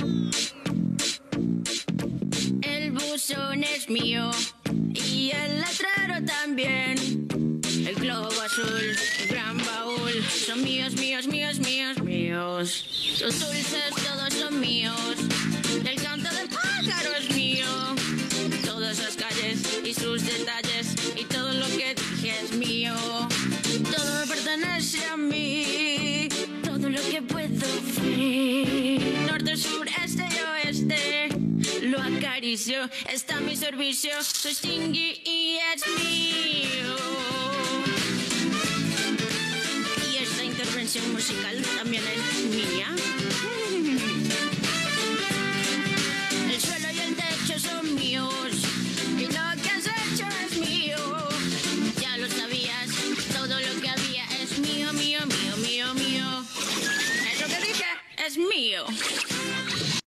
El buzón es mío y el letrero también. El globo azul, el gran baúl, son míos, míos, míos, míos, míos. Los dulces todos son míos. El canto del pájaro es mío. Todas las calles y sus detalles y todo lo que dije es mío. Todo me pertenece a mí. Todo lo que puedo ver. Norte, sur, este y oeste. Lo acaricio, está a mi servicio. Soy Stingy y es mío. Y esta intervención musical también es mía.